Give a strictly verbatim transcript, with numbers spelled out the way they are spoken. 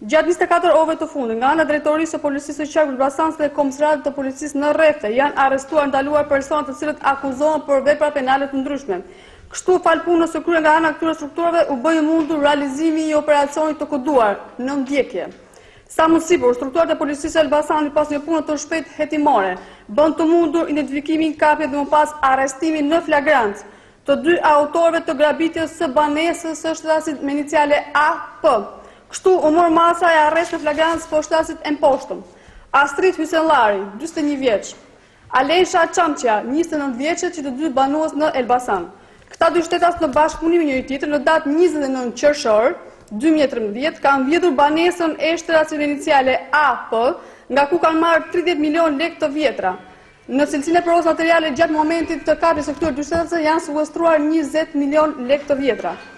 Gjatë njëzet e katër orëve të fundit, nga ana drejtorisë së policisë së qarkut Elbasanit dhe komisariatit të policisë në rrethe, janë arrestuar ndaluar persona të cilët akuzohen për vepra penale të ndryshme. Kështu fal punës së kryer nga ana e këtyre strukturave u bë i mundur realizimi i operacionit të koduar në ndjekje. Sa më sipër, strukturat e policisë së Elbasanit pas një pune të shpejtë hetimore, bën të mundur identifikimin, kapjen dhe më pas arrestimin në flagrant të dy autorëve të grabitjes së banesës së shtetasit me iniciale A P. Kështu u mor masa e arrest në flagrant po shtetasit e mposhtëm. Astrid Hysenllari, gjysmë e një vjeç. Alesha Çamçja, njëzet e nëntë vjeçë, që të dy banues në Elbasan. Këta dy shtetas në bashkëpunim me njëri tjetrin në datë njëzet e nëntë qershor dy mijë e trembëdhjetë kanë vjedhur banesën e shtetasit me iniciale A P, nga ku kanë marrë tridhjetë milion lekë të vjetra. Në cilësinë e provës materiale gjatë momentit të kapjes së këtyre dy shtetasve janë sekuestruar njëzet milion lekë të vjetra.